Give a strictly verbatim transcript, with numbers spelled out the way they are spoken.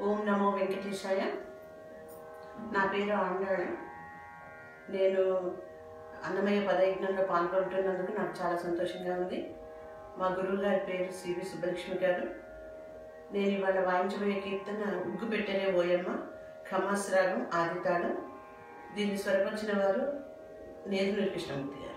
ఓం నమో వెంకటేశాయ. నా పేరు ఆండాళ్. నేను అన్నమయ్య పదయజ్ఞంలో పాల్గొంటున్నందుకు నాకు చాలా సంతోషంగా ఉంది. మా గురువు గారి పేరు సివి సుబ్బలక్ష్మి గారు. నేను ఇవాళ వాయించబోయే కీర్తన ఉగ్గు పెట్టనే ఓయమ్మ, ఖమాస్ రాగం, ఆదితాళం. దీన్ని స్వరపరిచిన వారు నేదునూరి కృష్ణమూర్తి గారు.